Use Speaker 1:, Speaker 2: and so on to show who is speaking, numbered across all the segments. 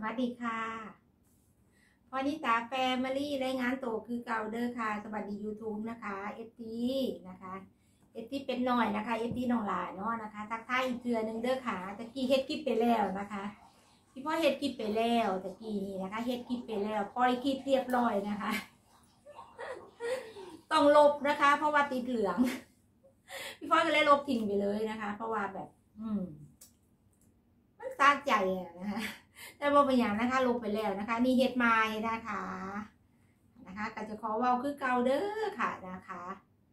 Speaker 1: วัสดีค่ะพอนิตาแฟมิลี่รายงานตัวคือเก่าเด้อค่ะสวัสดี YouTube นะคะเอฟทีนะคะเอฟทีเป็นหน่อยนะคะเอฟทีน้องหลาเนาะนะคะทักทายอีกเทื่อนึงเด้อค่ะตะกี้เฮ็ดคลิปไปแล้วนะคะพี่พ่อเฮ็ดคลิปไปแล้วตะกี้นี่นะคะเฮ็ดคลิปไปแล้วปล่อยคลิปเรียบร้อยนะคะต้องลบนะคะเพราะว่าติดเหลืองพี่พ่อก็เลยลบทิ้งไปเลยนะคะเพราะว่าแบบมันสะใจนะคะแต่บอกเป็นอย่างนะคะลบไปแล้วนะคะนี่เฮ็ดไม้นะคะก็จะขอเว้าคือเก่าเด้อค่ะนะคะ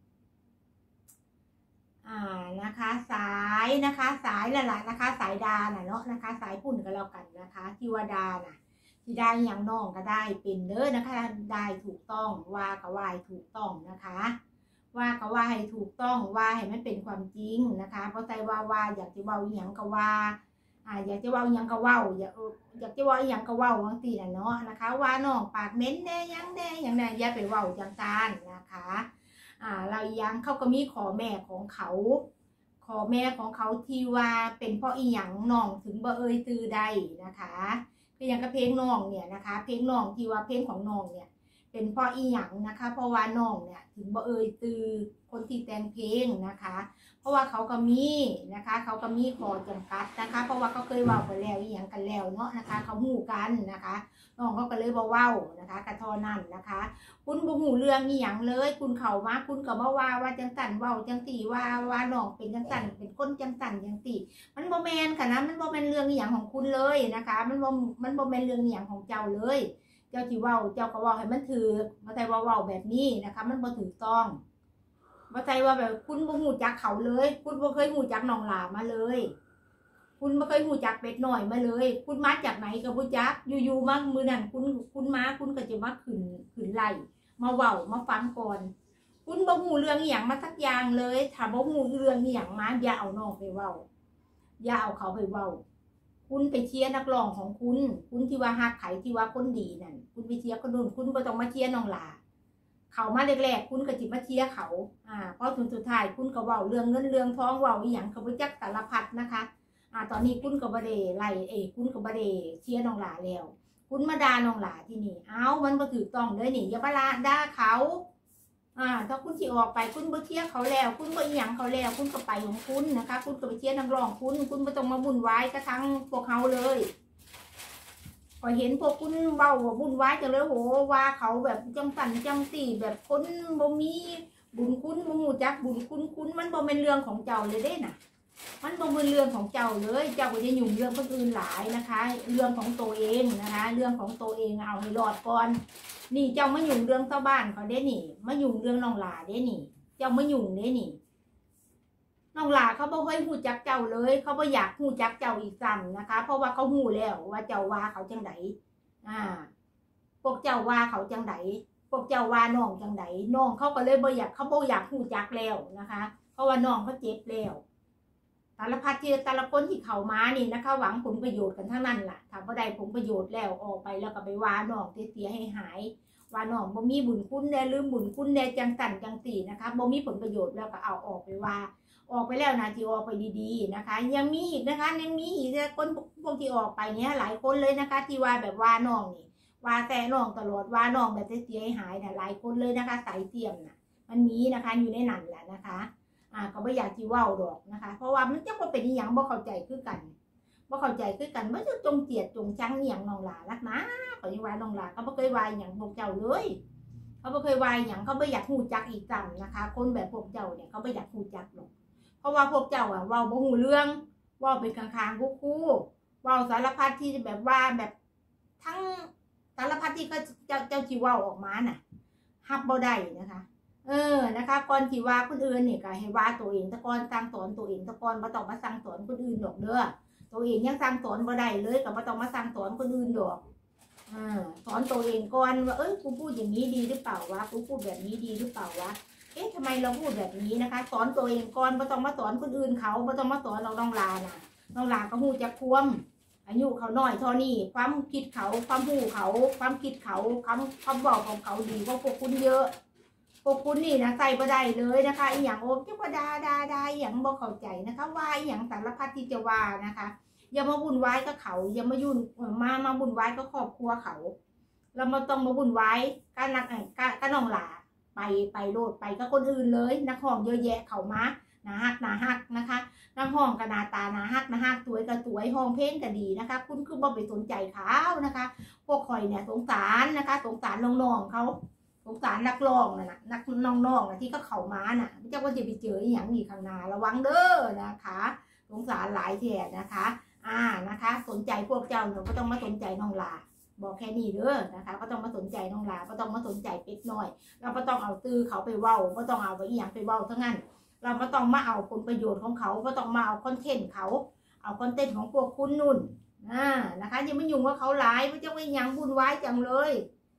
Speaker 1: นะคะสายนะคะสายละละนะคะสายดาน่ะเนาะนะคะสายปุ่นก็แล้วกันนะคะที่ว่าดาน่ะที่ได้อย่างน้องก็ได้เป็นเด้อนะคะได้ถูกต้องว่าก็ว่าถูกต้องนะคะว่าก็ว่าให้ถูกต้องว่าให้มันเป็นความจริงนะคะเพราะใจว่าอยากจะเว้าอย่างก็ว่าอยากจะเว้ายังก็เว้าอยากจะเว้าอย่างก็เว้าบางทีน่ะเนาะนะคะว่าน้องปากเหม็นแน่ยังแน่อย่างนั้นอย่าไปเว้าจังการนะคะเรายังเขาก็มีขอแม่ของเขาขอแม่ของเขาที่ว่าเป็นเพราะอีหยังน้องถึงบ่เอ่ยตือใดนะคะคืออย่างกับเพลงน้องเนี่ยนะคะเพลงน้องที่ว่าเพลงของน้องเนี่ยเป็นเพราะอีหยังนะคะเพราะว่าน้องเนี่ยถึงบ่เอ่ยตือคนที่แต่งเพลงนะคะเพราะว่าเขาก็มีนะคะเขาก็มีขอจำกัดนะคะเพราะว่าเขาเคยเว้าไปแล้วอีหยังกันแล้วเนาะนะคะเขาหูกันนะคะน้องเขาก็เลยบ่เว้านะคะกระทอนั่นนะคะคุณบ่หูเรื่องอีหยังเลยคุณเข้ามาคุณก็มาว่าจังสั่นเว้าจังสี่ว่าน้องเป็นจังสั่นเป็นคนจังสั่นจังสี่มันบ่แม่นค่ะนะมันบ่แม่นเรื่องอีหยังของคุณเลยนะคะมันบ่แม่นเรื่องอีหยังของเจ้าเลยเจ้าที่เว้าเจ้าก็เว้าให้มันถือบ่ใช่ว่าเว้าแบบนี้นะคะมันบ่ถูกต้องบ่ใจว่าแบบคุณบ่หูจักเขาเลยคุณบ่เคยหูจักน้องหลามาเลยคุณบ่เคยหูจักเป็ดหน่อยมาเลยคุณมาจากไหนก็บ่จักอยู่ๆมามื้อนั้นคุณมาคุณก็จะมาขึ้นไล่มาเว้ามาฟังก่อนคุณบ่หูเรื่องอีหยังมาสักอย่างเลยถ้าบ่หูเรื่องอีหยังมาอย่าเอาน้องไปเว้าอย่าเอาเขาไปเว้าคุณไปเชียร์นักร้องของคุณที่ว่าฮักไผที่ว่าคนดีนั่นคุณไปเชียร์คนนู้นคุณบ่ต้องมาเชียร์น้องหลาเขามาแรกๆคุณก็จิมาเชียร์เขาพอถึงสุดท้ายคุณก็เว้าเรื่องเงินเรื่องทองเว้าอีหยังก็บ่จักสารพัดนะคะตอนนี้คุณก็บ่ได้ไล่คุณก็บ่ได้เชียร์น้องหลาแล้วคุณมาด่าน้องหลาที่นี่มันบ่ถูกต้องเลยนี่อย่ามาด่าเขาถ้าคุณสิออกไปคุณบ่เชียร์เขาแล้วคุณบ่อีหยังเขาแล้วคุณก็ไปของคุณนะคะคุณก็ไปเชียร์นักร้องคุณบ่ต้องมาวุ่นวายกระทั่งพวกเขาเลยพอเห็นพวกคุณเบาวุ่นวายจังเลยโหว่าเขาแบบจังสั่นจังตีแบบคนบ่มีบุญคุณบ่ฮู้จักบุญคุณมันบ่เป็นเรื่องของเจ้าเลยเด้น่ะมันบ่เป็นเรื่องของเจ้าเลยเจ้าก็จะยุ่งเรื่องคนอื่นหลายนะคะเรื่องของตัวเองนะคะเรื่องของตัวเองเอาให้รอดก่อนนี่เจ้ามายุ่งเรื่องชาวบ้านเขาเด้นี่มายุ่งเรื่องน้องหลาเด้นี่เจ้ามายุ่งเด้นี่น้องหลาเขาบ่เคยฮู้จักเจ้าเลยเขาบ่อยากฮู้จักเจ้าอีกซ้ำนะคะเพราะว่าเขาฮู้แล้วว่าเจ้าว่าเขาจังไดพวกเจ้าว่าเขาจังไดพวกเจ้าว่าน้องจังไดน้องเขาก็เลยบ่อยากฮู้จักแล้วนะคะเพราะว่าน้องเขาเจ็บแล้วสารพัดที่แต่ละคนที่เข้ามานี่นะคะหวังผลประโยชน์กันทั้งนั้นล่ะถ้าบ่ได้ผลประโยชน์แล้วออกไปแล้วก็ไปว่าน้องเสียให้หายว่าน้องบ่มีบุญคุณแน่ลืมบุญคุณแน่จังสั่นจังสี่นะคะบ่มีผลประโยชน์แล้วก็เอาออกไปว่าออกไปแล้วนะที่ออกไปดีๆนะคะยังมีอีกนะคะยังมีอีกคนพวกที่ออกไปเนี้ยหลายคนเลยนะคะที่ว่าแบบว่าน้องนี่ว่าแต่น้องตลอดว่าน้องแบบเสียหายเนี่ยหลายคนเลยนะคะสายเทียมน่ะมันมีนะคะอยู่ในนั้นแหละนะคะก็ไม่อยากจีว่าดอกนะคะเพราะว่ามันจะว่าเป็นอย่างบ่เข้าใจคือกันบ่เข้าใจคือกันไม่จะจงเกลียดจงชังอย่างน้องหลานักนะขอยังว่าน้องหลาเขาไม่เคยวายอย่างพวกเจ้าเลยเขาไม่เคยวายอย่างเขาไม่อยากหูจักอีกจังนะคะคนแบบพวกเจ้าเนี่ยเขาไม่อยากหูจักหรอกเพราะว่าพวกเจ้าเว้าบ่หูเรื่องเว้าเป็นกลางๆคู่เว้าสารพัดที่แบบว่าแบบทั้งสารพัดที่เขาเจ้าที่เว้าออกมาน่ะฮับบ่ได้นะคะนะคะก่อนที่ว่าคนอื่นเนี่ยก็ให้ว่าตัวเองตะกอนสั่งสอนตัวเองตะกอนบ่ต้องมาสั่งสอนคนอื่นดอกเด้อตัวเองยังสั่งสอนบ่ได้เลยก็บ่ต้องมาสั่งสอนคนอื่นดอกสอนตัวเองก่อนว่ากูพูดอย่างนี้ดีหรือเปล่าวะกูพูดแบบนี้ดีหรือเปล่าวะทำไมเราพูดแบบนี้นะคะสอนตัวเองก่อนบ่ต้องมาสอนคนอื่นเขาบ่ต้องมาสอนน้องลาน่ะน้องลาก็ฮู้จักควมอายุเขาน้อยเท่านี้ความคิดเขาความฮู้เขาความคิดเขาคำบอกของเขาดีกว่าพวกคุณเยอะพวกคุณนี่นะใส่บ่ได้เลยนะคะอย่างโอ้เจ้าว่าดาอย่างบ่เข้าใจนะคะว่าอย่างสารพัดที่จะว่านะคะอย่ามาวุ่นวายกับเขาอย่ามายุ่นมาวุ่นวายกับครอบครัวเขาเรามาต้องมาวุ่นวายการนักการน้องหลาไปโลดไปกับคนอื่นเลยนักห้องเยอะแยะเขามานาฮักนะคะนักห้องกับนาตานาฮักสวยกับสวยห้องเพลงก็ดีนะคะคุณคือบ่ไปสนใจเขานะคะพวกคอยเนี่ยสงสารนะคะสงสารน้องๆเขาสงสารนักร้องน่ะนักน้องๆนะที่เขามาน่ะเจ้าก็จะไปเจออย่างนี้ข้างหน้าระวังเด้อนะคะสงสารหลายแท่นะคะนะคะสนใจพวกเจ้าเราก็ต้องมาสนใจน้องลาบอกแค่นี้เด้อนะคะก็ต้องมาสนใจน้องลาก็ต้องมาสนใจเป็ดน้อยเราก็ต้องเอาตื้อเขาไปเว้าก็ต้องเอาไปอีหยังไปเว้าทั้งนั้นเราก็ต้องมาเอาผลประโยชน์ของเขาก็ต้องมาเอาคอนเทนต์เขาเอาคอนเทนต์ของพวกคุณนุ่นนะคะยังไม่ยุ่งว่าเขาหลายไม่จะไปยังบุญไว้จังเลย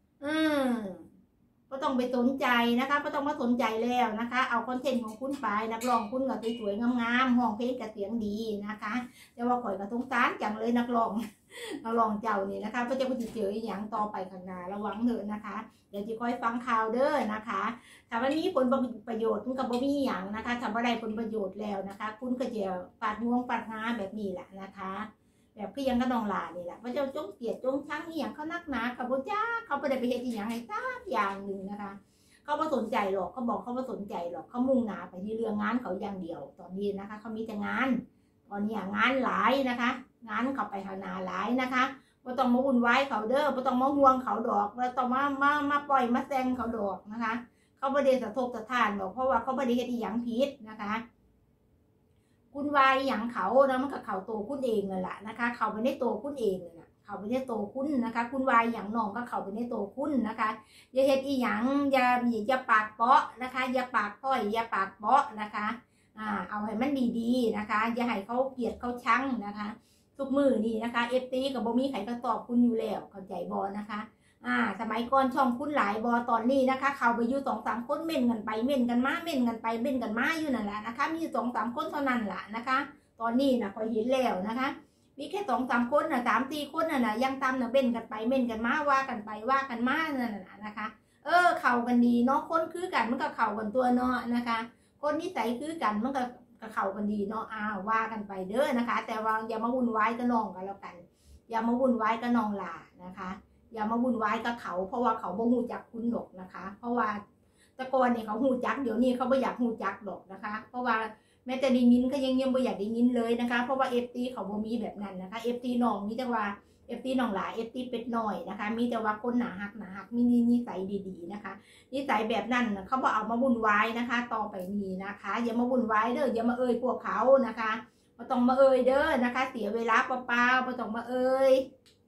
Speaker 1: ก็ต้องไปสนใจนะคะก็ต้องมาสนใจแล้วนะคะเอาคอนเทนต์ของคุณไปนักร้องคุณก็สวยๆงามๆห้องเพลงกับเสียงดีนะคะแต่ว่าข่อยกับสงสารจังเลยนักร้องเจ้านี่นะคะก็จะไปเจออย่างต่อไปข้างหน้าระวังเถอะนะคะเดี๋ยวจะคอยฟังข่าวเด้อนะคะถ้าวันนี้ผลประโยชน์คุณกับบ่มีอย่างนะคะถ้าบ่ได้ผลประโยชน์แล้วนะคะคุณก็จะปาดงวงปาดงาแบบนี้แหละนะคะแบบคือยังกระนองลานี่แหละพระเจ้าจงเกลียดจงชังอย่างเขานักหนาเขาบ่จ้าเขาไม่ได้ไปเฮ็ดอย่างไรสักอย่างหนึ่งนะคะเขาไม่สนใจหรอกเขาบอกเขาไม่สนใจหรอกเขามุ่งหน้าไปที่เรื่องงานเขาอย่างเดียวตอนนี้นะคะเขามีแต่งานตอนนี้งานหลายนะคะงานเขาไปหาหนาหลายนะคะไม่ต้องมาวุ่นวายเขาเด้อไม่ต้องมาห่วงเขาดอกไม่ต้องมาปล่อยมาแซงเขาดอกนะคะเขาไม่ได้สะทกสะท้านหรอกเพราะว่าเขาไม่ได้เฮ็ดอย่างผิดนะคะคุณวายอย่างเขานะมันกับเขาโตคุณเองนั่นแหละนะคะเขาไม่ได้โตคุณเองเลยนะเขาไม่ได้โตคุณนะคะคุณวายอย่างน้องก็เขาไม่ได้โตคุณนะคะอย่าเฮ็ดอีหยังอย่าปากเปาะนะคะอย่าปากต้อยอย่าปากเปาะนะคะเอาให้มันดีๆนะคะอย่าให้เขาเกลียดเขาชังนะคะทุกมือนี่นะคะFTกับบ่มีใครก็ตอบคุณอยู่แล้วเข้าใจบอนะคะสมัยก่อนช่องคุณหลายบอตอนนี้นะคะเขาไปอยู่2-3คนเม่นกันไปเม่นกันมาเม่นกันไปเม่นกันมาอยู่นั่นแหละนะคะมี2-3คนเท่านั้นแหละนะคะตอนนี้นะพอเห็นแล้วนะคะมีแค่2-3คนนะ3-4คนนะยังตามนะเม่นกันไปเม่นกันมาว่ากันไปว่ากันมานั่นแหละนะคะเข่ากันดีเนาะคนคือกันมันก็เข่ากันตัวเนาะนะคะคนนิสัยคือกันมันก็เข่ากันดีเนาะว่ากันไปเด้อนะคะแต่ว่าอย่ามาวุ่นวายกับน้องกันแล้วกันอย่ามาวุ่นวายกับน้องหล่านะคะอย่ามาวุ่นวายกับเขาเพราะว่าเขาบ่หูจักคุณหรอกนะคะเพราะว่าตะกอนเนี่ยเขาหูจักเดี๋ยวนี้เขาไม่อยากหูจักหรอกนะคะเพราะว่าแม้แต่ได้ยินเขายังไม่อยากได้ยินเลยนะคะเพราะว่าFTเขาบ่มีแบบนั้นนะคะFTน้องมีแต่ว่าFTน้องหลาFTเป็ดน้อยนะคะมีแต่ว่าคนหนาหักมีนิสัยดีๆนะคะนิสัยแบบนั้นเขาบอกเอามาวุ่นวายนะคะต่อไปนี้นะคะอย่ามาวุ่นวายเด้ออย่ามาเอ่ยพวกเขานะคะไม่ต้องมาเอ่ยเด้อนะคะเสียเวลาเปล่าๆไม่ต้องมาเอ่ย